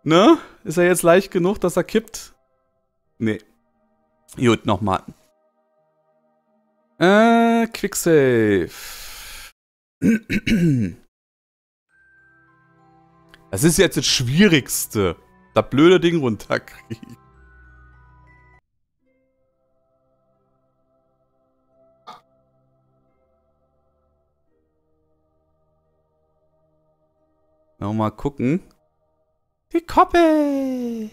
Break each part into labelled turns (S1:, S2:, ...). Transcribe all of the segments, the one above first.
S1: Ne? Ist er jetzt leicht genug, dass er kippt? Nee. Gut, nochmal. Quicksave. Das ist jetzt das Schwierigste. Das blöde Ding runterkriegen. Nochmal gucken. Die Koppel!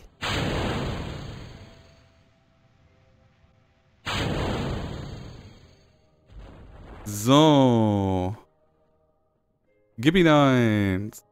S1: So. Gib ihn eins.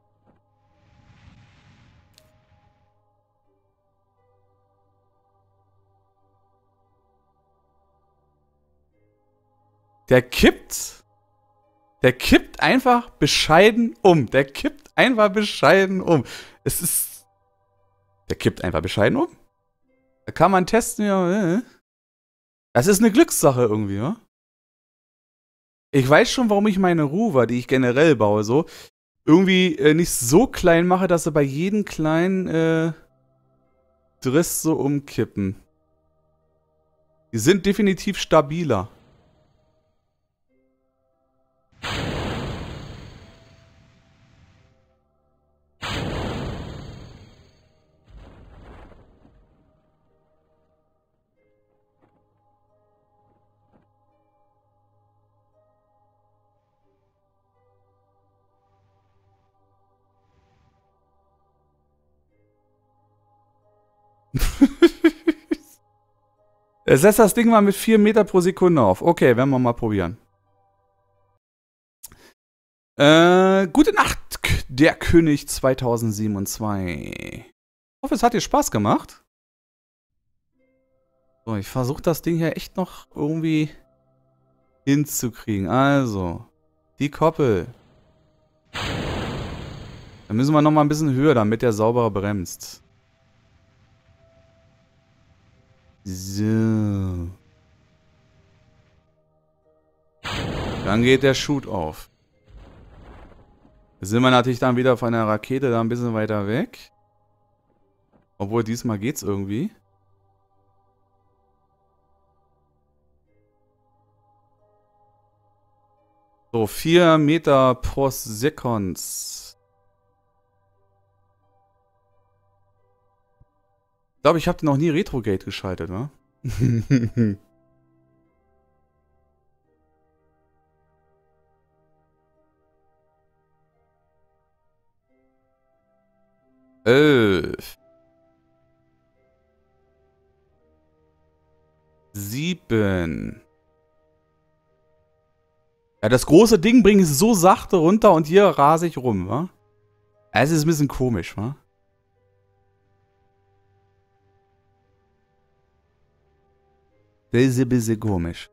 S1: Der kippt. Der kippt einfach bescheiden um. Der kippt einfach bescheiden um. Es ist... Der kippt einfach bescheiden um. Da kann man testen, ja. Das ist eine Glückssache irgendwie, ja. Ich weiß schon, warum ich meine Rover, die ich generell baue, so, irgendwie nicht so klein mache, dass sie bei jedem kleinen Driss so umkippen. Die sind definitiv stabiler. Er setzt das Ding mal mit 4 Meter pro Sekunde auf. Okay, werden wir mal probieren. Gute Nacht, der König 2007-2. Ich hoffe, es hat dir Spaß gemacht. So, ich versuche das Ding hier echt noch irgendwie hinzukriegen. Also, die Koppel. Dann müssen wir noch mal ein bisschen höher, damit der sauberer bremst. So. Dann geht der Chute auf. Da sind wir natürlich dann wieder von der Rakete da ein bisschen weiter weg. Obwohl, diesmal geht's irgendwie. So, 4 Meter pro Sekunde. Ich glaube, ich habe noch nie Retrogate geschaltet, wa? Elf. 7. Ja, das große Ding bringe ich so sachte runter und hier rase ich rum, wa? Es ist ein bisschen komisch, wa? Das ist ein bisschen komisch.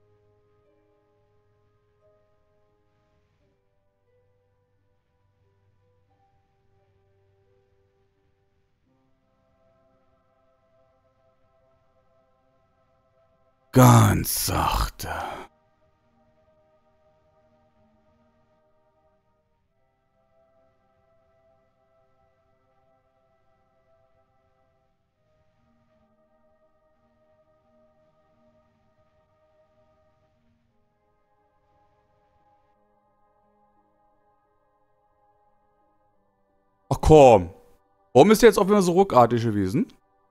S1: Ganz sachte. Ach komm. Warum ist der jetzt auf einmal so ruckartig gewesen?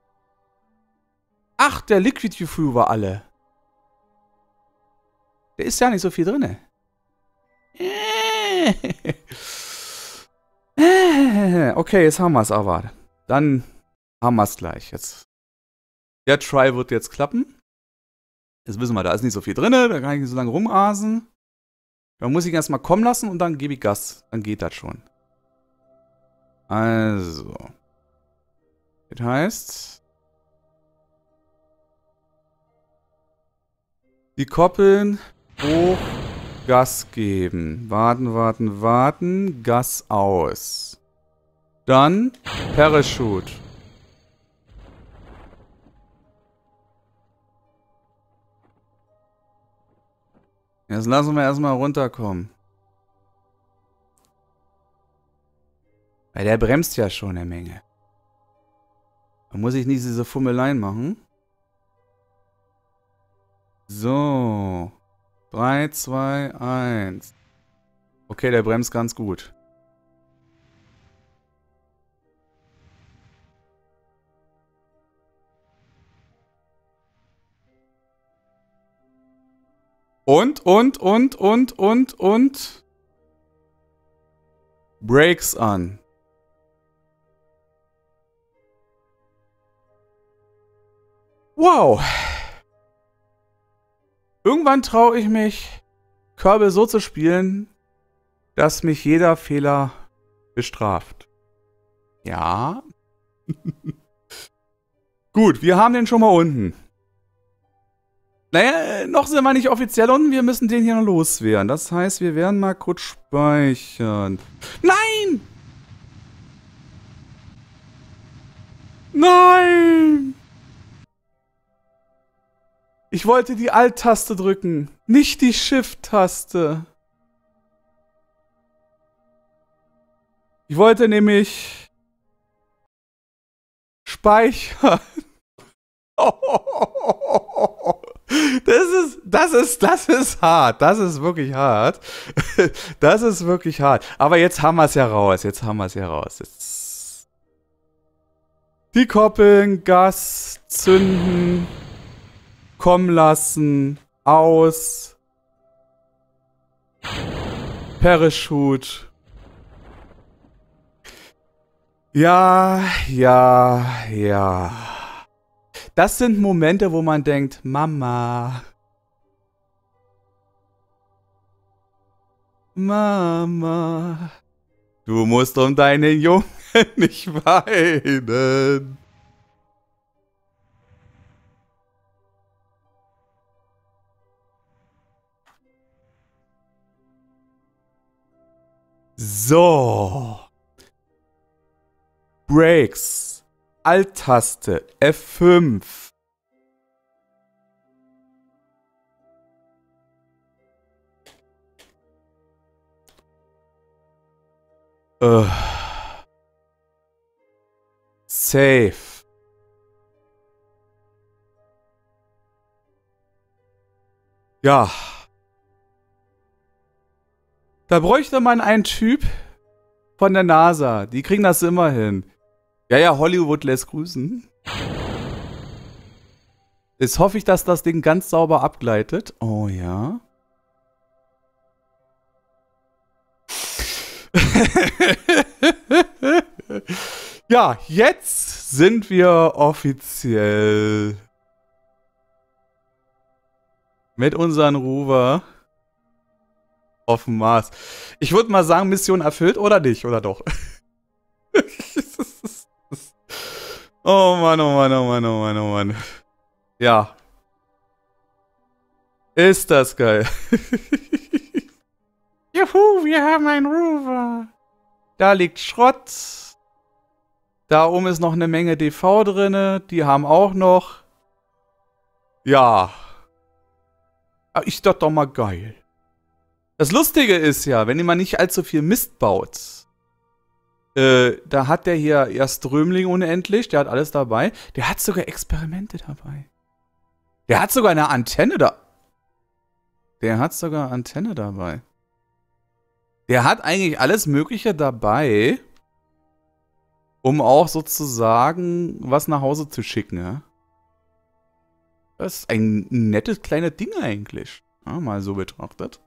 S1: Ach, der Liquid Fuel war alle. Da ist ja nicht so viel drin. Okay, jetzt haben wir es aber. Dann haben wir es gleich. Jetzt. Der Try wird jetzt klappen. Jetzt wissen wir, da ist nicht so viel drin. Da kann ich nicht so lange rumasen. Dann muss ich ihn erstmal kommen lassen und dann gebe ich Gas. Dann geht das schon. Also. Das heißt, die Koppeln hoch, Gas geben. Warten, warten, warten. Gas aus. Dann Parachute. Jetzt lassen wir erstmal runterkommen. Weil der bremst ja schon eine Menge. Da muss ich nicht diese Fummeleien machen. So. 3, 2, 1. Okay, der bremst ganz gut. Und. Brakes an. Wow. Irgendwann traue ich mich, Kerbal so zu spielen, dass mich jeder Fehler bestraft. Ja. Gut, wir haben den schon mal unten. Naja, noch sind wir nicht offiziell unten, wir müssen den hier noch loswerden. Das heißt, wir werden mal kurz speichern. Nein! Nein! Ich wollte die Alt-Taste drücken, nicht die Shift-Taste. Ich wollte nämlich speichern. Das ist hart. Das ist wirklich hart. Das ist wirklich hart. Aber jetzt haben wir es ja raus. Jetzt die koppeln, Gas, zünden, kommen lassen, aus, Parachute. Ja. Das sind Momente, wo man denkt, Mama. Mama. Du musst um deinen Jungen nicht weinen. So. Brakes. Alt-Taste. F5. Safe. Ja. Da bräuchte man einen Typ von der NASA. Die kriegen das immer hin. Ja, Hollywood lässt grüßen. Jetzt hoffe ich, dass das Ding ganz sauber abgleitet. Oh ja. Ja, jetzt sind wir offiziell mit unseren Rover auf dem Mars. Ich würde mal sagen, Mission erfüllt oder nicht, oder doch? Oh Mann. Ja. Ist das geil. Juhu, wir haben einen Rover. Da liegt Schrott. Da oben ist noch eine Menge DV drinne. Die haben auch noch. Ja. Ist das doch mal geil. Das Lustige ist ja, wenn man nicht allzu viel Mist baut. Da hat der hier erst Strömling unendlich. Der hat alles dabei. Der hat sogar Experimente dabei. Der hat sogar eine Antenne da. Der hat eigentlich alles Mögliche dabei, um auch sozusagen was nach Hause zu schicken, ja? Das ist ein nettes kleines Ding eigentlich. Ja, mal so betrachtet.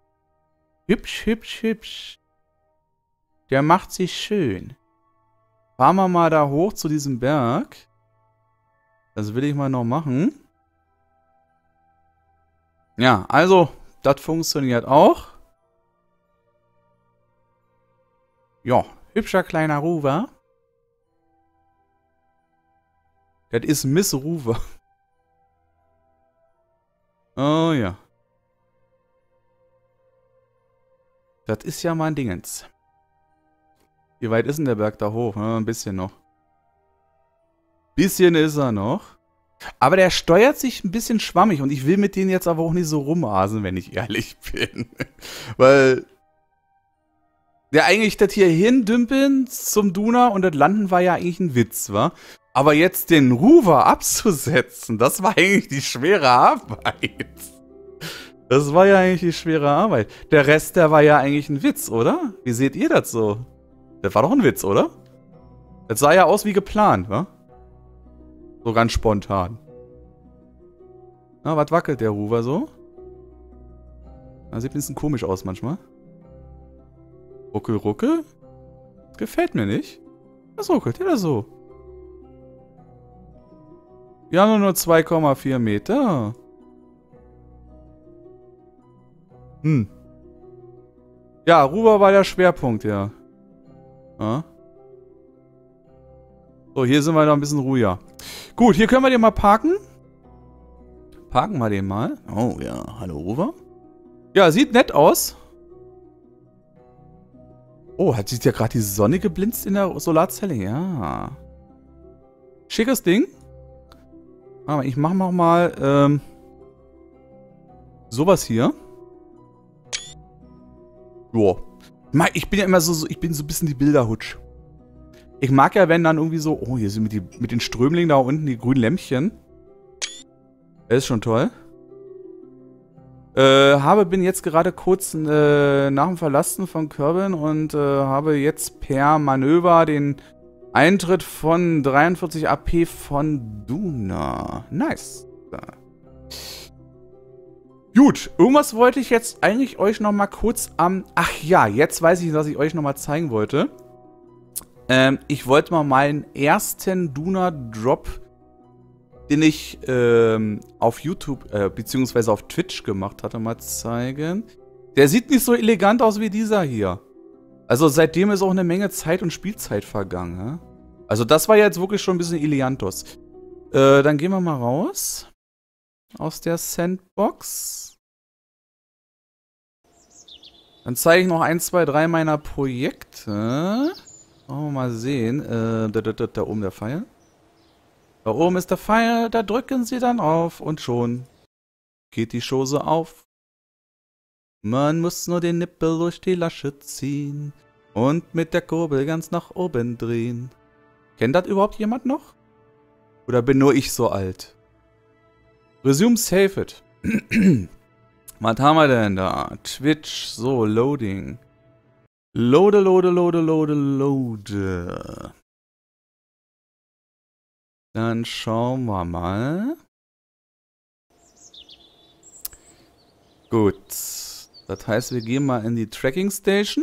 S1: Hübsch. Der macht sich schön. Fahren wir mal da hoch zu diesem Berg. Das will ich mal noch machen. Ja, also, das funktioniert auch. Ja, hübscher kleiner Rover. Das ist Miss Rover. Oh ja. Das ist ja mein Dingens. Wie weit ist denn der Berg da hoch? Ja, ein bisschen noch. Bisschen ist er noch. Aber der steuert sich ein bisschen schwammig und ich will mit denen jetzt aber auch nicht so rumasen, wenn ich ehrlich bin. Weil ja eigentlich das hier hindümpeln zum Duna und das Landen war ja eigentlich ein Witz, wa? Aber jetzt den Rover abzusetzen, das war eigentlich die schwere Arbeit. Das war ja eigentlich die schwere Arbeit. Der Rest, der war ja eigentlich ein Witz, oder? Wie seht ihr das so? Das war doch ein Witz, oder? Das sah ja aus wie geplant, wa? So ganz spontan. Na, was wackelt der Rover so? Das sieht ein bisschen komisch aus manchmal. Ruckel, ruckel? Das gefällt mir nicht. Was ruckelt der da so? Ja, nur 2,4 Meter. Ja, Rover war der Schwerpunkt, ja. So, hier sind wir noch ein bisschen ruhiger. Gut, hier können wir den mal parken. Parken wir den mal. Oh ja, hallo Rover. Ja, sieht nett aus. Oh, hat sich ja gerade die Sonne geblinzt in der Solarzelle? Ja. Schickes Ding. Aber ich mache noch mal sowas hier. Joa. Ich bin ja immer so, ich bin so ein bisschen die Bilderhutsch. Ich mag ja, wenn dann irgendwie so, oh, hier sind mit den Strömlingen da unten die grünen Lämpchen. Das ist schon toll. Bin jetzt gerade kurz nach dem Verlassen von Kerbin und habe jetzt per Manöver den Eintritt von 43 AP von Duna. Nice. Gut, irgendwas wollte ich jetzt eigentlich euch noch mal kurz ach ja, jetzt weiß ich, was ich euch noch mal zeigen wollte. Ich wollte mal meinen ersten Duna-Drop, den ich auf YouTube beziehungsweise auf Twitch gemacht hatte, mal zeigen. Der sieht nicht so elegant aus wie dieser hier. Also seitdem ist auch eine Menge Zeit und Spielzeit vergangen. Ja? Also das war jetzt wirklich schon ein bisschen elegantos. Dann gehen wir mal raus aus der Sandbox. Dann zeige ich noch 1, 2, 3 meiner Projekte. Wollen wir mal sehen. Da oben der Pfeil. Da oben ist der Pfeil, da drücken Sie dann auf und schon geht die Chose auf. Man muss nur den Nippel durch die Lasche ziehen und mit der Kurbel ganz nach oben drehen. Kennt das überhaupt jemand noch? Oder bin nur ich so alt? Resume Save It. Was haben wir denn da? Twitch, so, Loading. Loade, loade, loade, loade, loade. Dann schauen wir mal. Gut. Das heißt, wir gehen mal in die Tracking Station.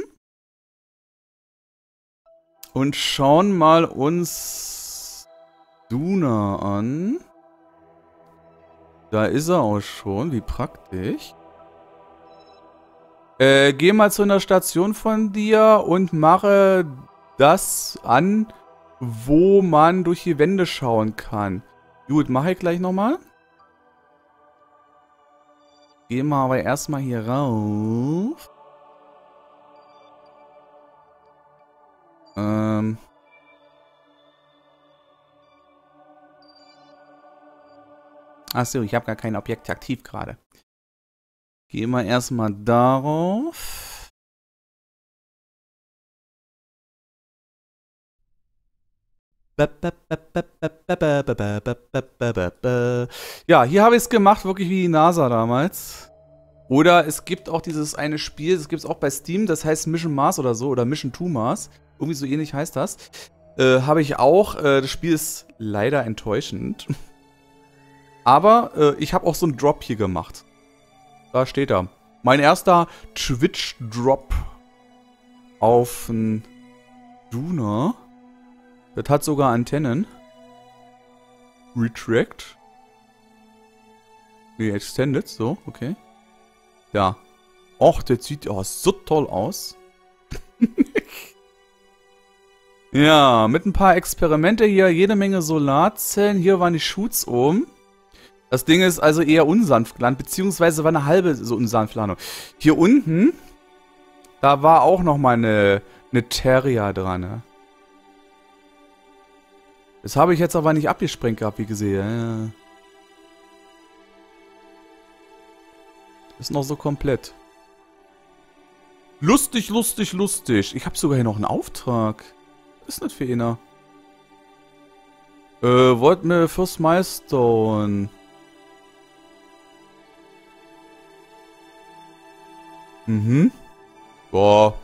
S1: Und schauen mal uns Duna an. Da ist er auch schon. Wie praktisch. Geh mal zu einer Station von dir und mache das an, wo man durch die Wände schauen kann. Gut, mache ich gleich nochmal. Gehen wir aber erstmal hier rauf. Achso, ich habe gar kein Objekt aktiv gerade. Gehen wir erstmal darauf. Ja, hier habe ich es gemacht, wirklich wie die NASA damals. Oder es gibt auch dieses eine Spiel, das gibt es auch bei Steam, das heißt Mission Mars oder so, oder Mission to Mars. Irgendwie so ähnlich heißt das. Habe ich auch. Das Spiel ist leider enttäuschend. Aber ich habe auch so einen Drop hier gemacht. Da steht er. Mein erster Twitch-Drop auf ein Duna. Das hat sogar Antennen. Retract. Nee, Extended, so, okay. Ja. Och, der sieht ja so toll aus. Ja, mit ein paar Experimente hier, jede Menge Solarzellen. Hier waren die Shoots oben. Das Ding ist also eher unsanft gelandet, beziehungsweise war eine halbe so unsanft Landung. Hier unten, da war auch noch mal eine Terrier dran, ne? Das habe ich jetzt aber nicht abgesprengt gehabt, wie gesehen. Ja. Ist noch so komplett. Lustig, lustig, lustig. Ich habe sogar hier noch einen Auftrag. Was ist das für einer? Wollt mir First Milestone. Mhm. Boah.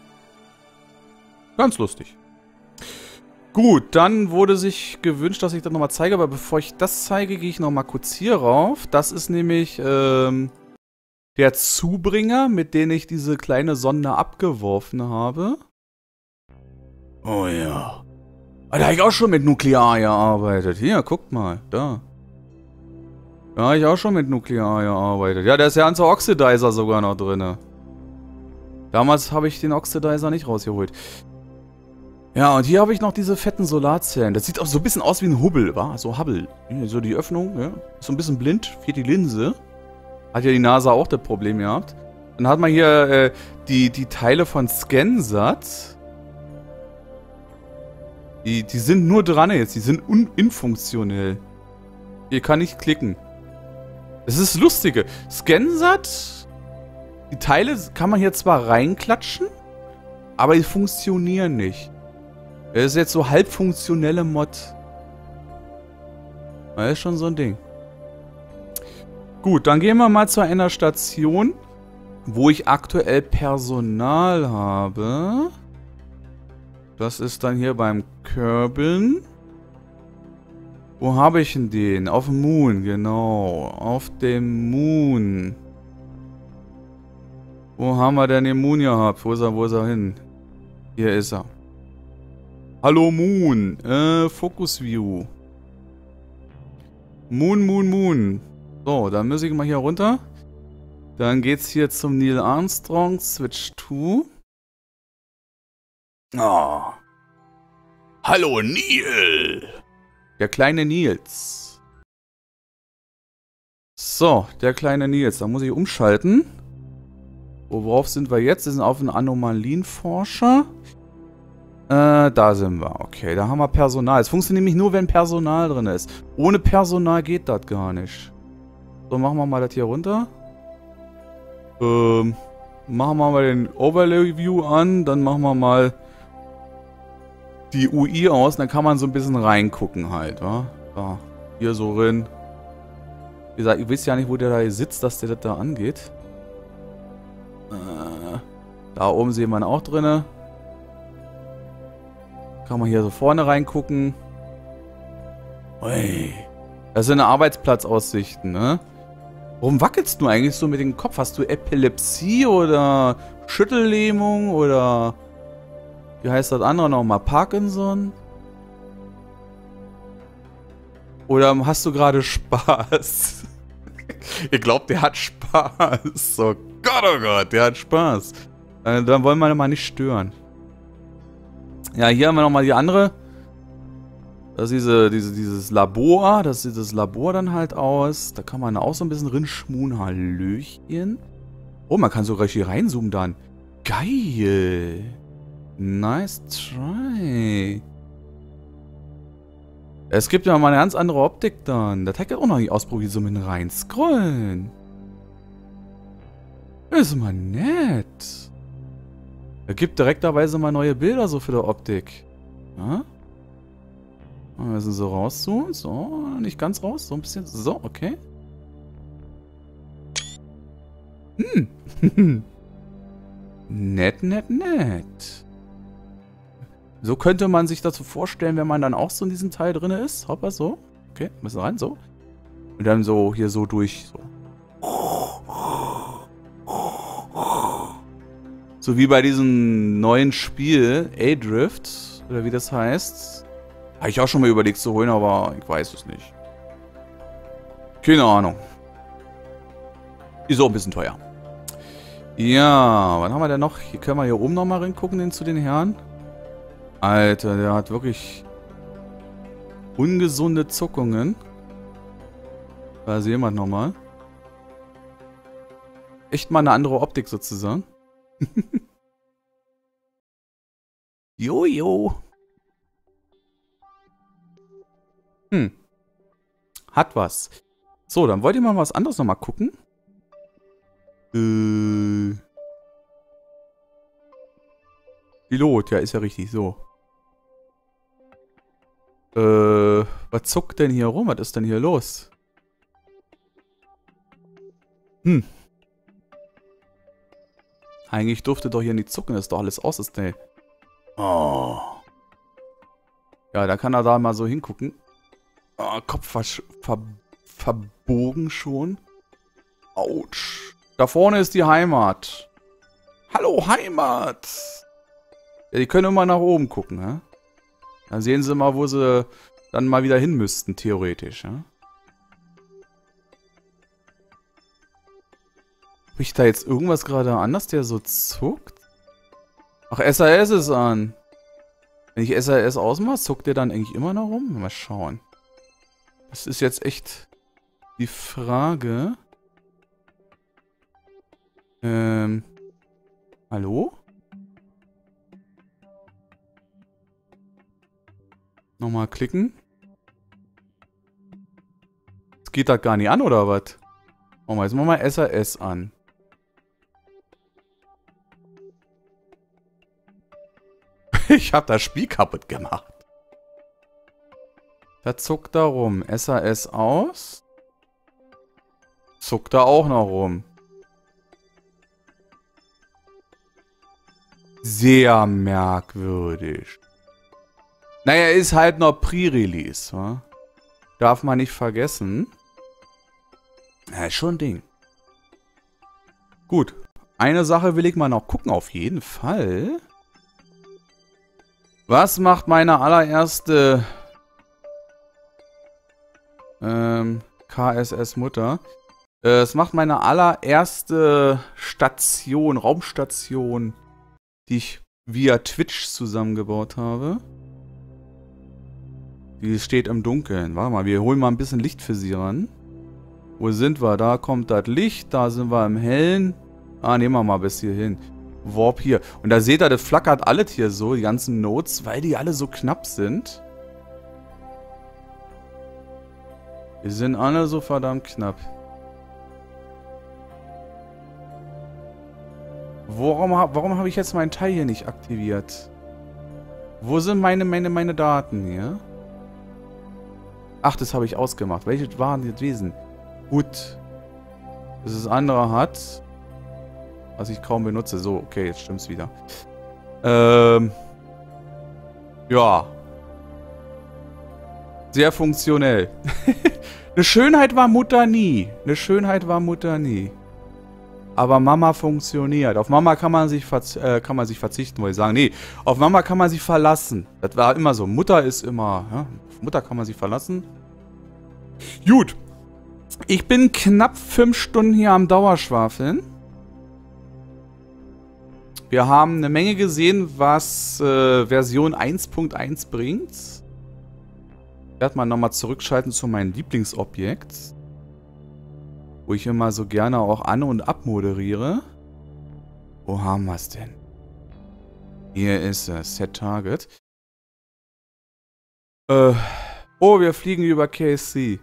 S1: Ganz lustig. Gut, dann wurde sich gewünscht, dass ich das nochmal zeige, aber bevor ich das zeige, gehe ich nochmal kurz hier rauf. Das ist nämlich der Zubringer, mit dem ich diese kleine Sonde abgeworfen habe. Oh ja. Ah, da habe ich auch schon mit Nuklear gearbeitet. Hier, guckt mal, da. Da habe ich auch schon mit Nuklear gearbeitet. Ja, da ist der ganze Oxidizer sogar noch drin. Damals habe ich den Oxidizer nicht rausgeholt. Ja, und hier habe ich noch diese fetten Solarzellen. Das sieht auch so ein bisschen aus wie ein Hubble, wa? So Hubble. So die Öffnung, ja. Ist so ein bisschen blind, fehlt die Linse. Hat ja die NASA auch das Problem gehabt. Dann hat man hier die Teile von ScanSat. Die sind nur dran jetzt, die sind infunktionell. Hier kann ich klicken. Das ist das Lustige. ScanSat, die Teile kann man hier zwar reinklatschen, aber die funktionieren nicht. Das ist jetzt so halb funktionelle Mod. Das ist schon so ein Ding. Gut, dann gehen wir mal zu einer Station, wo ich aktuell Personal habe. Das ist dann hier beim Kerbin. Wo habe ich denn den? Auf dem Moon, genau. Auf dem Moon. Wo haben wir denn den Moon gehabt? Wo ist er hin? Hier ist er. Hallo Moon. Focus View. Moon. So, dann muss ich mal hier runter. Dann geht's hier zum Neil Armstrong. Switch to. Oh. Hallo Neil. Der kleine Nils. So, der kleine Nils. Da muss ich umschalten. Worauf sind wir jetzt? Wir sind auf einen Anomalienforscher. Da sind wir. Okay, da haben wir Personal. Es funktioniert nämlich nur, wenn Personal drin ist. Ohne Personal geht das gar nicht. So, machen wir mal das hier runter. Machen wir mal den Overlay View an. Dann machen wir mal die UI aus. Dann kann man so ein bisschen reingucken halt, wa? Da, hier so drin. Wie gesagt, ihr wisst ja nicht, wo der da sitzt, dass der das da angeht. Da oben sehen wir ihn auch drinne. Kann man hier so vorne reingucken. Ui. Das sind Arbeitsplatzaussichten, ne? Warum wackelst du eigentlich so mit dem Kopf? Hast du Epilepsie oder Schüttellähmung oder wie heißt das andere nochmal? Parkinson? Oder hast du gerade Spaß? Ihr glaubt, der hat Spaß. Oh Gott, der hat Spaß. Dann wollen wir mal nicht stören. Ja, hier haben wir nochmal die andere. Das ist dieses Labor. Das sieht das Labor dann halt aus. Da kann man auch so ein bisschen rinschmuhen. Hallöchen. Oh, man kann sogar hier reinzoomen dann. Geil. Nice try. Es gibt ja mal eine ganz andere Optik dann. Das hätte ich auch noch nicht ausprobiert, so mit rein scrollen. Ist mal nett. Er gibt direkterweise mal neue Bilder so für die Optik. Ja? Wir müssen so rauszoomen. So, nicht ganz raus. So ein bisschen. So, okay. Nett. So könnte man sich dazu vorstellen, wenn man dann auch so in diesem Teil drin ist. Hoppa, so. Okay, müssen rein, so. Und dann so hier so durch. So. So wie bei diesem neuen Spiel, A-Drift, oder wie das heißt. Habe ich auch schon mal überlegt zu holen, aber ich weiß es nicht. Keine Ahnung. Ist auch ein bisschen teuer. Ja, was haben wir denn noch? Hier können wir hier oben nochmal reingucken, zu den Herren. Alter, der hat wirklich ungesunde Zuckungen. Da sehen wir nochmal. Echt mal eine andere Optik sozusagen. Jojo. Hat was. So, dann wollt ihr mal was anderes nochmal gucken. Pilot, ja, ist ja richtig, so. Was zuckt denn hier rum? Was ist denn hier los? Hm. Eigentlich durfte doch hier nicht zucken. Das ist doch alles aus, ist der. Oh. Ja, da kann er da mal so hingucken. Oh, Kopf verbogen schon. Autsch. Da vorne ist die Heimat. Hallo, Heimat. Ja, die können immer nach oben gucken, hä? Dann sehen sie mal, wo sie dann mal wieder hin müssten, theoretisch, ja? Habe ich da jetzt irgendwas gerade an, dass der so zuckt? Ach, SAS ist an. Wenn ich SAS ausmache, zuckt der dann eigentlich immer noch rum? Mal schauen. Das ist jetzt echt die Frage. Hallo? Nochmal klicken. Das geht da gar nicht an, oder was? Oh, jetzt machen wir SAS an. Ich hab das Spiel kaputt gemacht. Da zuckt er rum. SAS aus. Zuckt er auch noch rum. Sehr merkwürdig. Naja, ist halt noch Pre-Release, wa? Darf man nicht vergessen. Ja, ist schon ein Ding. Gut. Eine Sache will ich mal noch gucken, auf jeden Fall. Was macht meine allererste KSS-Mutter? Es macht meine allererste Station, Raumstation, die ich via Twitch zusammengebaut habe. Die steht im Dunkeln. Warte mal, wir holen mal ein bisschen Licht für sie ran. Wo sind wir? Da kommt das Licht, da sind wir im Hellen. Ah, nehmen wir mal bis hier hin. Warp hier. Und da seht ihr, das flackert alles hier so, die ganzen Nodes, weil die alle so knapp sind. Die sind alle so verdammt knapp. Warum habe ich jetzt meinen Teil hier nicht aktiviert? Wo sind meine Daten hier? Ach, das habe ich ausgemacht. Welche waren die gewesen? Gut. Dass das andere hat, was ich kaum benutze. So, okay, jetzt stimmt's wieder. Ja. Sehr funktionell. Eine Schönheit war Mutter nie. Eine Schönheit war Mutter nie. Aber Mama funktioniert. Auf Mama kann man sich verzichten, wollte ich sagen. Nee, auf Mama kann man sich verlassen. Das war immer so. Mutter ist immer, ja, auf Mutter kann man sich verlassen. Gut. Ich bin knapp 5 Stunden hier am Dauerschwafeln. Wir haben eine Menge gesehen, was Version 1.1 bringt. Ich werde mal nochmal zurückschalten zu meinem Lieblingsobjekt. Wo ich immer so gerne auch an- und abmoderiere. Wo haben wir es denn? Hier ist es. Set Target. Oh, wir fliegen über KSC.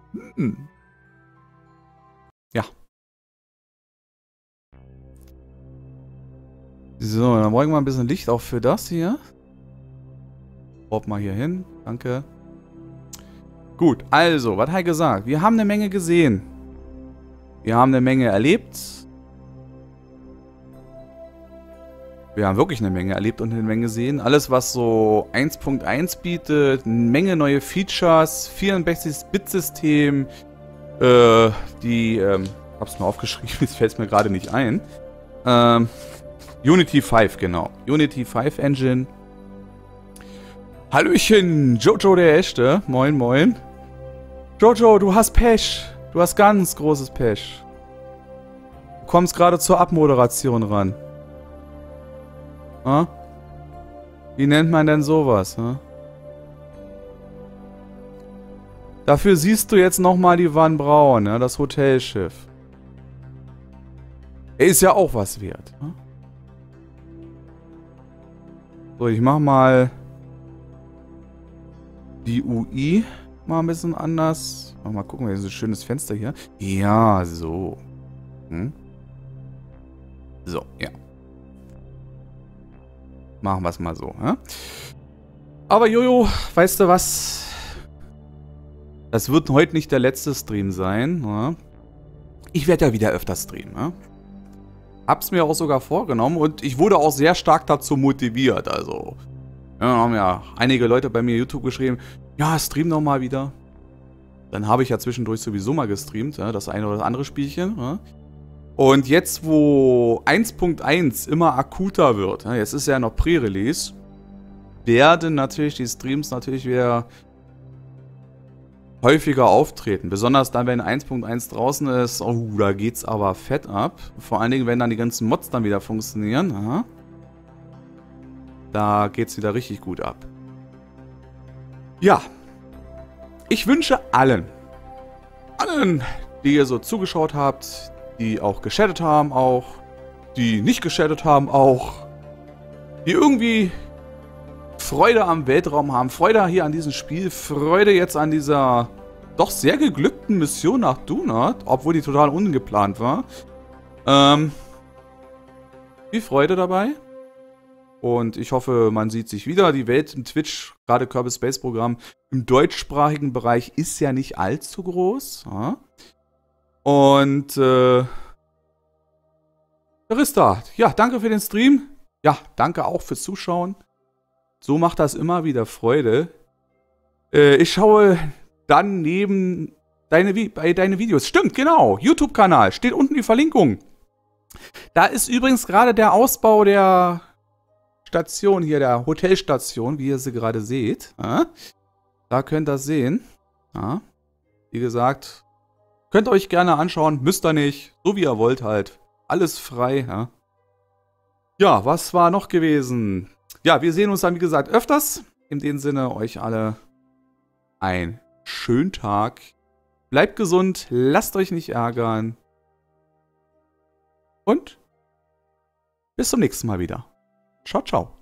S1: Ja. So, dann brauchen wir mal ein bisschen Licht auch für das hier. Warp mal hier hin. Danke. Gut, also, was hat er gesagt? Wir haben eine Menge gesehen. Wir haben eine Menge erlebt. Wir haben wirklich eine Menge erlebt und eine Menge gesehen. Alles, was so 1.1 bietet, eine Menge neue Features, 64-Bit-System, hab's mir aufgeschrieben, jetzt fällt es mir gerade nicht ein. Unity 5, genau. Unity 5 Engine. Hallöchen, Jojo der Echte. Moin, moin. Jojo, du hast Pech. Du hast ganz großes Pech. Du kommst gerade zur Abmoderation ran. Ha? Wie nennt man denn sowas? Ha? Dafür siehst du jetzt nochmal die Van Braun, ja, das Hotelschiff. Er ist ja auch was wert. Ha? So, ich mach mal die UI mal ein bisschen anders. Mal gucken, wir haben so ein schönes Fenster hier. Ja, so. So, ja. Machen wir es mal so. Ja? Aber Jojo, weißt du was? Das wird heute nicht der letzte Stream sein. Ja. Ich werde ja wieder öfter streamen. Ja. Hab's mir auch sogar vorgenommen und ich wurde auch sehr stark dazu motiviert. Also, ja, haben ja einige Leute bei mir YouTube geschrieben, ja, stream doch mal wieder. Dann habe ich ja zwischendurch sowieso mal gestreamt, ja, das eine oder andere Spielchen. Ja. Und jetzt, wo 1.1 immer akuter wird, ja, jetzt ist ja noch Pre-Release, werden natürlich die Streams natürlich wieder häufiger auftreten. Besonders dann, wenn 1.1 draußen ist, oh, da geht's aber fett ab. Vor allen Dingen, wenn dann die ganzen Mods dann wieder funktionieren. Aha. Da geht's wieder richtig gut ab. Ja. Ich wünsche allen, die ihr so zugeschaut habt, die auch geschattet haben, die nicht geschattet haben, die irgendwie Freude am Weltraum haben, Freude hier an diesem Spiel, Freude jetzt an dieser doch sehr geglückten Mission nach Donut, obwohl die total ungeplant war. Viel Freude dabei. Und ich hoffe, man sieht sich wieder. Die Welt im Twitch, gerade Kerbal Space Program, im deutschsprachigen Bereich ist ja nicht allzu groß. Ja? Und Arista, ja, danke für den Stream. Ja, danke auch fürs Zuschauen. So macht das immer wieder Freude. Ich schaue dann neben deine Videos. Stimmt, genau. YouTube-Kanal. Steht unten die Verlinkung. Da ist übrigens gerade der Ausbau der Station hier, der Hotelstation, wie ihr sie gerade seht. Ja? Da könnt ihr das sehen. Ja? Wie gesagt, könnt ihr euch gerne anschauen. Müsst ihr nicht. So wie ihr wollt halt. Alles frei. Ja, ja, was war noch gewesen? Ja, wir sehen uns dann, wie gesagt, öfters. In dem Sinne, euch alle einen schönen Tag. Bleibt gesund, lasst euch nicht ärgern. Und bis zum nächsten Mal wieder. Ciao, ciao.